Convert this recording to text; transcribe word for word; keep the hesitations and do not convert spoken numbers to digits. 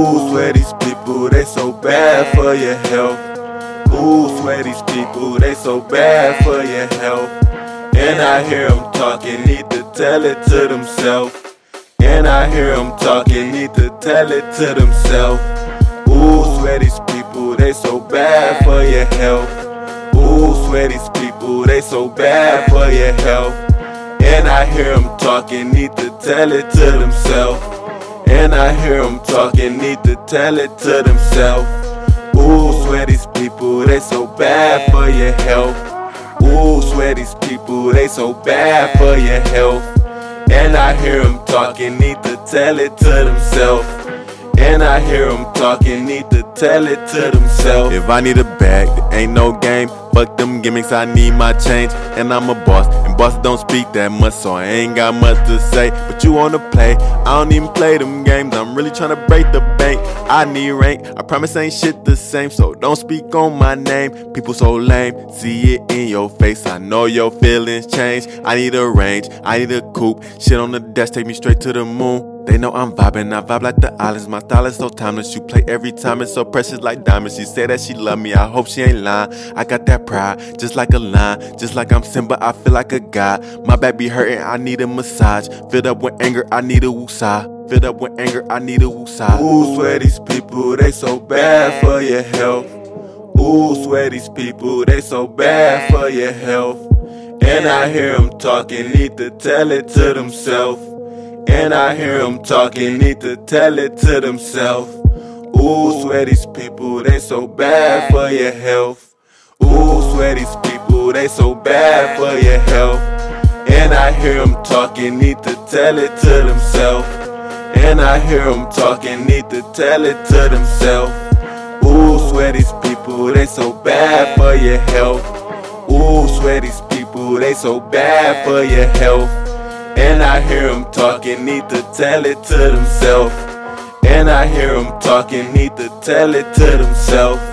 Ooh, swear these people, they so bad for your health. Ooh, swear these people, they so bad for your health. And I hear them talking, need to tell it to themselves. And I hear them talking, need to tell it to themselves. Ooh, swear these people, they so bad for your health. Ooh, swear these people, they so bad for your health. And I hear them talking, need to tell it to themselves. And I hear them talking, need to tell it to themselves. Ooh, swear these people, they so bad for your health. Ooh, swear these people, they so bad for your health. And I hear them talking, need to tell it to themselves. And I hear them talking, need to tell it to themselves. If I need a bag, there ain't no game. Fuck them gimmicks, I need my change. And I'm a boss, and bosses don't speak that much, so I ain't got much to say. But you wanna play, I don't even play them games. I'm really tryna break the bank, I need rank. I promise ain't shit the same, so don't speak on my name. People so lame, see it in your face. I know your feelings change. I need a range, I need a coupe. Shit on the desk, take me straight to the moon. They know I'm vibing, I vibe like the islands. My style is so timeless, you play every time. It's so precious like diamonds. She say that she love me, I hope she ain't lying. I got that pride, just like a lion. Just like I'm Simba, I feel like a god. My back be hurting, I need a massage. Filled up with anger, I need a woosah. Filled up with anger, I need a woosah. Ooh, swear these people, they so bad for your health. Ooh, swear these people, they so bad for your health. And I hear them talking, need to tell it to themselves. And I hear them talking, need to tell it to themselves. Ooh, swear these people, they so bad for your health. Ooh, swear these people, they so bad for your health. And I hear them talking, need to tell it to themselves. And I hear them talking, need to tell it to themselves. Ooh, swear these people, they so bad for your health. Ooh, swear these people, they so bad for your health. And I hear them talking, need to tell it to themselves. And I hear them talking, need to tell it to themselves.